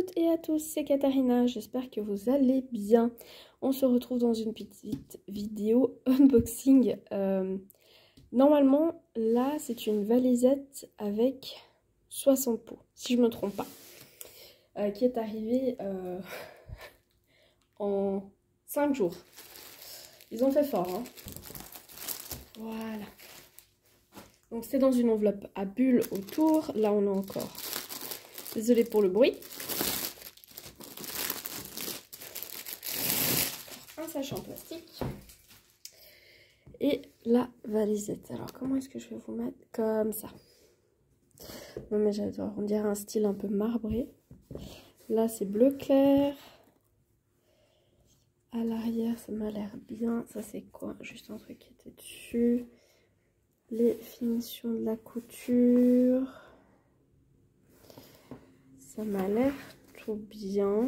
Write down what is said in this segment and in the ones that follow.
toutes et à tous, c'est Katharina, j'espère que vous allez bien. On se retrouve dans une petite vidéo unboxing. Normalement, là, c'est une valisette avec 60 pots, si je ne me trompe pas, qui est arrivée en 5 jours. Ils ont fait fort, hein. Voilà. Donc c'est dans une enveloppe à bulles autour. Là, on a encore... Désolée pour le bruit. Un sachet en plastique. Et la valisette. Alors, comment est-ce que je vais vous mettre? Comme ça. Non, mais j'adore. On dirait un style un peu marbré. Là, c'est bleu clair. À l'arrière, ça m'a l'air bien. Ça, c'est quoi? Juste un truc qui était dessus. Les finitions de la couture. Ça m'a l'air tout bien.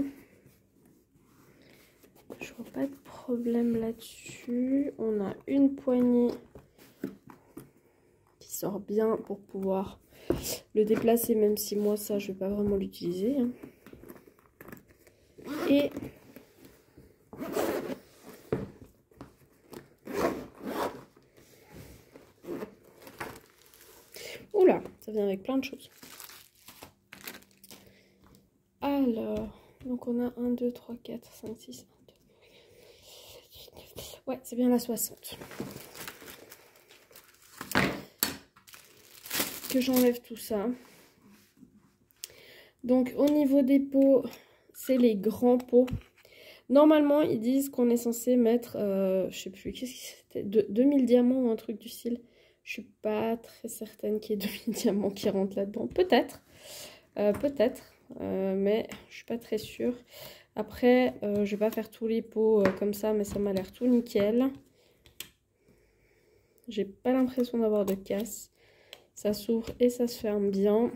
Je vois pas de problème là-dessus. On a une poignée qui sort bien pour pouvoir le déplacer, même si moi ça je vais pas vraiment l'utiliser. Hein. Et oula, ça vient avec plein de choses. Alors, donc on a 1, 2, 3, 4, 5, 6, 1, 2, ouais, c'est bien la 60. Que j'enlève tout ça. Donc au niveau des pots, c'est les grands pots. Normalement, ils disent qu'on est censé mettre, je sais plus, qu'est-ce que c'était, 2000 diamants ou un truc du style. Je suis pas très certaine qu'il y ait 2000 diamants qui rentrent là-dedans. Peut-être, mais je suis pas très sûre. Après, je vais pas faire tous les pots comme ça, mais ça m'a l'air tout nickel. J'ai pas l'impression d'avoir de casse. Ça s'ouvre et ça se ferme bien.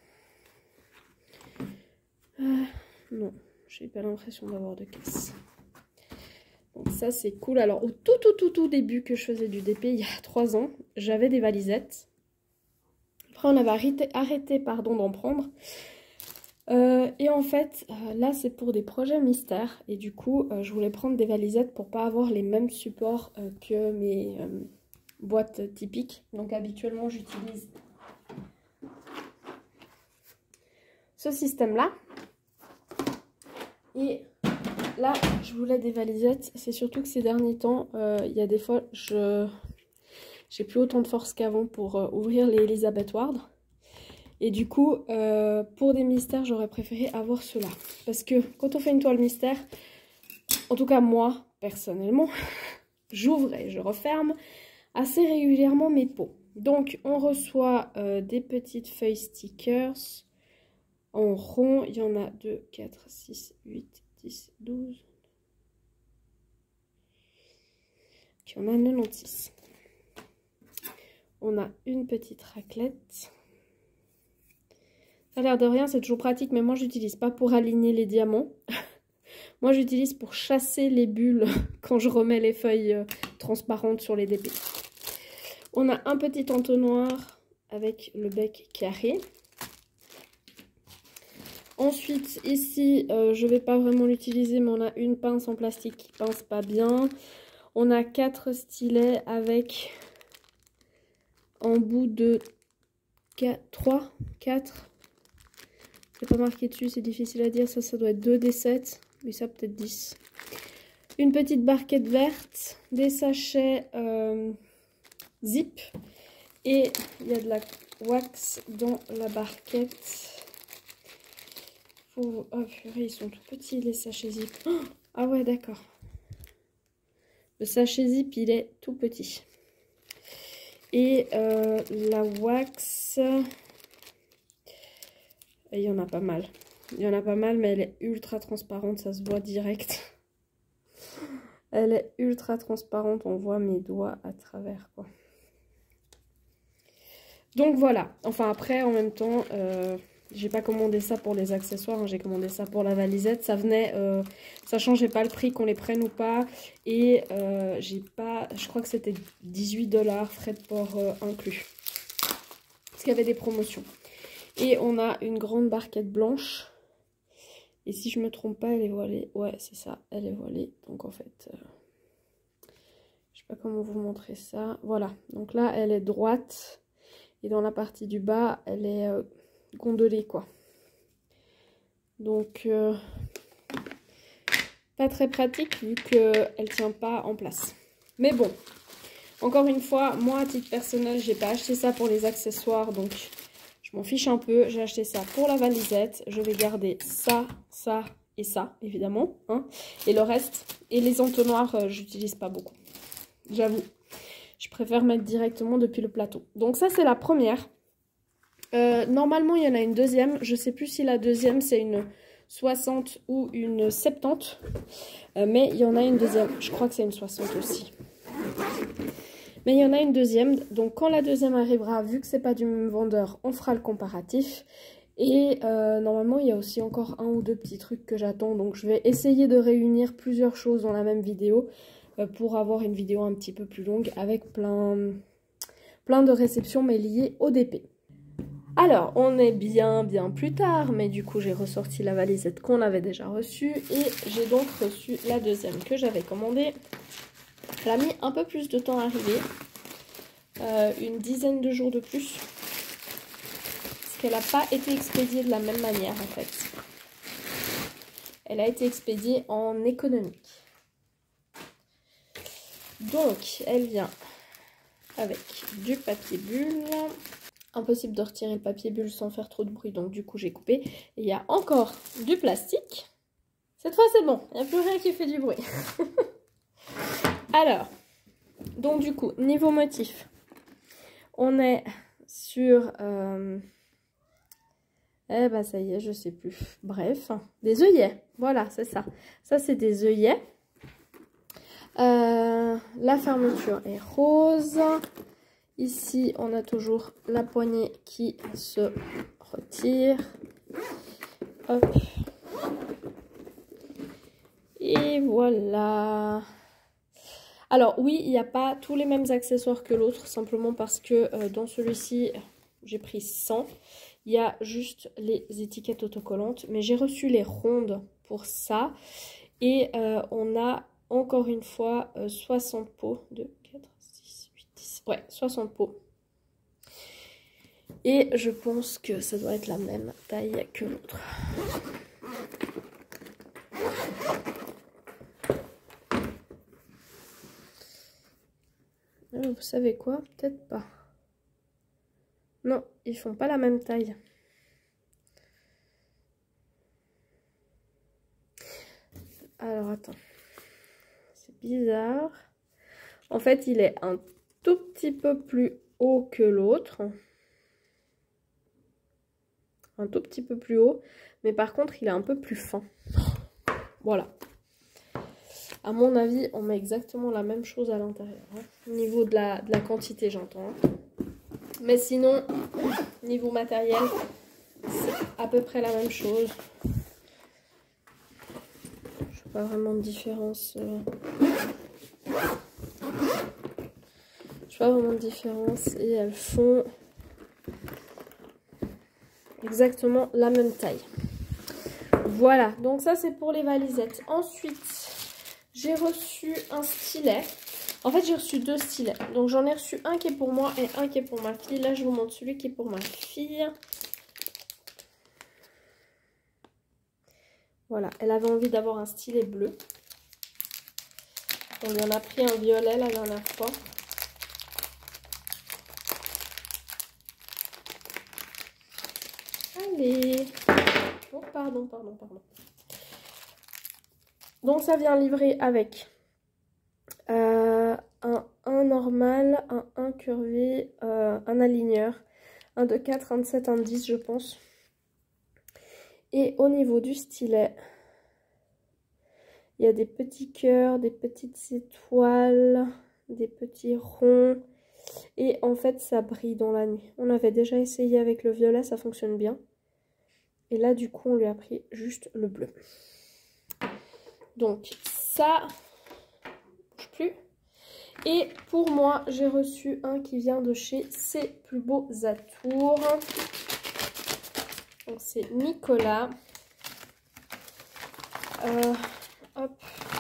Non, j'ai pas l'impression d'avoir de casse. Donc ça c'est cool. Alors au tout début que je faisais du DP il y a 3 ans, j'avais des valisettes. Après on avait arrêté d'en prendre. Et en fait là c'est pour des projets mystères. Et du coup je voulais prendre des valisettes pour pas avoir les mêmes supports que mes boîtes typiques. Donc habituellement j'utilise ce système là. Et là, je voulais des valisettes. C'est surtout que ces derniers temps, il y a des fois, j'ai plus autant de force qu'avant pour ouvrir les Elizabeth Ward. Et du coup, pour des mystères, j'aurais préféré avoir ceux-là. Parce que quand on fait une toile mystère, en tout cas moi, personnellement, j'ouvre et je referme assez régulièrement mes pots. Donc, on reçoit des petites feuilles stickers. En rond, il y en a 2, 4, 6, 8, 10, 12. Puis on a 96. On a une petite raclette. Ça a l'air de rien, c'est toujours pratique, mais moi j'utilise pas pour aligner les diamants. Moi j'utilise pour chasser les bulles quand je remets les feuilles transparentes sur les DP. On a un petit entonnoir avec le bec carré. Ensuite, ici, je ne vais pas vraiment l'utiliser, mais on a une pince en plastique qui pince pas bien. On a 4 stylets avec en bout de 4. C'est pas marqué dessus, c'est difficile à dire. Ça doit être 2 des 7, mais ça peut-être 10. Une petite barquette verte, des sachets zip. Et il y a de la wax dans la barquette. Oh purée, ils sont tout petits les sachets zip. Oh, ah ouais, d'accord. Le sachet zip, il est tout petit. Et la wax, il y en a pas mal. Il y en a pas mal, mais elle est ultra transparente, ça se voit direct. Elle est ultra transparente, on voit mes doigts à travers, quoi. Donc voilà. Enfin après, en même temps... j'ai pas commandé ça pour les accessoires, hein, j'ai commandé ça pour la valisette. Ça venait, ça changeait pas le prix qu'on les prenne ou pas. Et j'ai pas, je crois que c'était 18 $, frais de port inclus. Parce qu'il y avait des promotions. Et on a une grande barquette blanche Et si je me trompe pas, elle est voilée. Ouais, c'est ça, elle est voilée. Donc en fait, je sais pas comment vous montrer ça. Voilà, donc là, elle est droite. Et dans la partie du bas, elle est gondolée, quoi. Donc, pas très pratique vu qu'elle tient pas en place. Mais bon, encore une fois, moi, à titre personnel, j'ai pas acheté ça pour les accessoires. Donc, je m'en fiche un peu. J'ai acheté ça pour la valisette. Je vais garder ça, ça et ça, évidemment. Hein. Et le reste, et les entonnoirs, j'utilise pas beaucoup. J'avoue. Je préfère mettre directement depuis le plateau. Donc ça, c'est la première. Normalement, il y en a une deuxième. Je sais plus si la deuxième, c'est une 60 ou une 70. Mais il y en a une deuxième. Je crois que c'est une 60 aussi. Mais il y en a une deuxième. Donc quand la deuxième arrivera, vu que c'est pas du même vendeur, on fera le comparatif. Et normalement, il y a aussi encore un ou deux petits trucs que j'attends. Donc je vais essayer de réunir plusieurs choses dans la même vidéo. Pour avoir une vidéo un petit peu plus longue avec plein de réceptions mais liées au DP. Alors, on est bien plus tard, mais du coup j'ai ressorti la valisette qu'on avait déjà reçue et j'ai donc reçu la deuxième que j'avais commandée. Elle a mis un peu plus de temps à arriver, une dizaine de jours de plus, parce qu'elle n'a pas été expédiée de la même manière en fait. Elle a été expédiée en économique. Donc, elle vient avec du papier bulle. Impossible de retirer le papier bulle sans faire trop de bruit, donc du coup j'ai coupé. Et il y a encore du plastique. Cette fois c'est bon, il n'y a plus rien qui fait du bruit. Alors, donc du coup, niveau motif, on est sur... Eh ben ça y est, je sais plus. Bref, des œillets. Voilà, c'est ça. Ça c'est des œillets. La fermeture est rose. Ici, on a toujours la poignée qui se retire. Hop. Et voilà. Alors oui, il n'y a pas tous les mêmes accessoires que l'autre, simplement parce que dans celui-ci, j'ai pris 100. Il y a juste les étiquettes autocollantes, mais j'ai reçu les rondes pour ça. Et on a... Encore une fois, 60 pots. 2, 4, 6, 8, 10. Ouais, 60 pots. Et je pense que ça doit être la même taille que l'autre. Vous savez quoi? Peut-être pas. Non, ils font pas la même taille. Alors, attends. Bizarre. En fait, il est un tout petit peu plus haut que l'autre. Un tout petit peu plus haut. Mais par contre, il est un peu plus fin. Voilà. À mon avis, on met exactement la même chose à l'intérieur. Hein. Au niveau de la quantité, j'entends. Hein. Mais sinon, niveau matériel, c'est à peu près la même chose. Pas vraiment de différence. Je vois vraiment de différence et elles font exactement la même taille. Voilà, donc ça c'est pour les valisettes. Ensuite, j'ai reçu un stylet. En fait, j'ai reçu deux stylets. Donc j'en ai reçu un qui est pour moi et un qui est pour ma fille. Là, je vous montre celui qui est pour ma fille. Voilà, elle avait envie d'avoir un stylet bleu. On lui en a pris un violet la dernière fois. Allez. Oh, pardon. Donc ça vient livré avec un 1 normal, un 1 curvé, un aligneur, un de 4, un de 7, un de 10 je pense. Et au niveau du stylet, il y a des petits cœurs, des petites étoiles, des petits ronds. Et en fait, ça brille dans la nuit. On avait déjà essayé avec le violet, ça fonctionne bien. Et là, du coup, on lui a pris juste le bleu. Donc, ça, bouge plus. Et pour moi, j'ai reçu un qui vient de chez Ses Plus Beaux Atours. Donc, c'est Nicolas. Hop.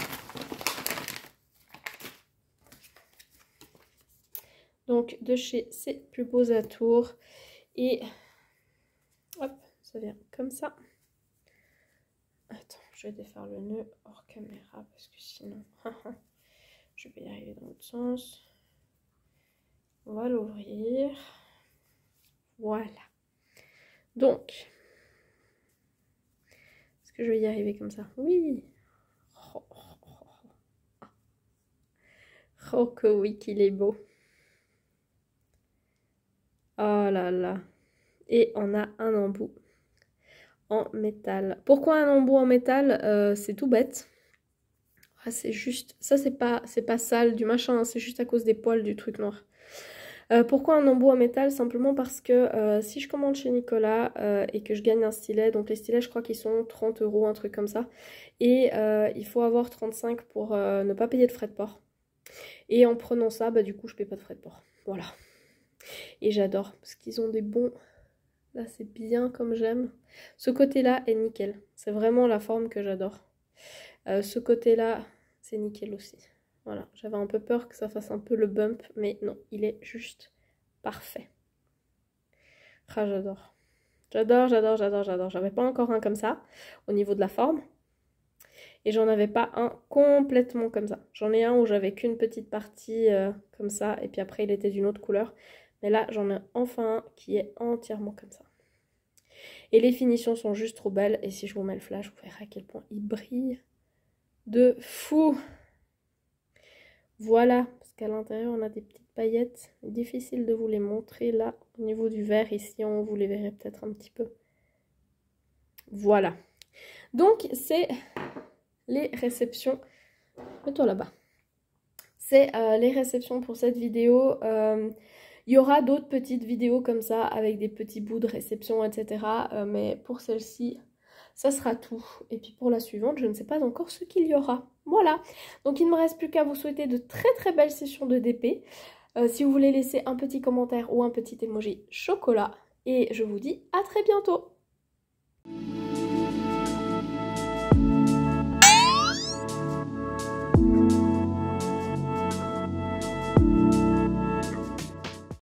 Donc de chez C'est Plus Beaux Atours. Et hop, ça vient comme ça. Attends, je vais défaire le nœud hors caméra parce que sinon, je vais y arriver dans l'autre sens. On va l'ouvrir. Voilà. Donc, est-ce que je vais y arriver comme ça? Oui. Oh que oui qu'il est beau. Oh là là. Et on a un embout en métal. Pourquoi un embout en métal? C'est tout bête. Ah, c'est juste... Ça, c'est pas sale du machin, hein, c'est juste à cause des poils du truc noir. Pourquoi un embout en métal? Simplement parce que si je commande chez Nicolas et que je gagne un stylet, donc les stylets je crois qu'ils sont 30 €, un truc comme ça, et il faut avoir 35 pour ne pas payer de frais de port. Et en prenant ça, bah du coup je paye pas de frais de port. Voilà. Et j'adore parce qu'ils ont des bons... Là c'est bien comme j'aime. Ce côté-là est nickel. C'est vraiment la forme que j'adore. Ce côté-là, c'est nickel aussi. Voilà, j'avais un peu peur que ça fasse un peu le bump, mais non, il est juste parfait. Ah, j'adore. J'adore, j'adore, j'adore, j'adore. J'avais pas encore un comme ça, au niveau de la forme. Et j'en avais pas un complètement comme ça. J'en ai un où j'avais qu'une petite partie comme ça, et puis après il était d'une autre couleur. Mais là, j'en ai enfin un qui est entièrement comme ça. Et les finitions sont juste trop belles. Et si je vous mets le flash, vous verrez à quel point il brille de fou. Voilà, parce qu'à l'intérieur, on a des petites paillettes. Difficile de vous les montrer là, au niveau du verre. Ici, on vous les verrez peut-être un petit peu. Voilà. Donc, c'est les réceptions. Mets-toi là-bas. C'est les réceptions pour cette vidéo. Il y aura d'autres petites vidéos comme ça, avec des petits bouts de réception, etc. Mais pour celle-ci, ça sera tout. Et puis pour la suivante, je ne sais pas encore ce qu'il y aura. Voilà. Donc il ne me reste plus qu'à vous souhaiter de très très belles sessions de DP. Si vous voulez laisser un petit commentaire ou un petit emoji chocolat. Et je vous dis à très bientôt.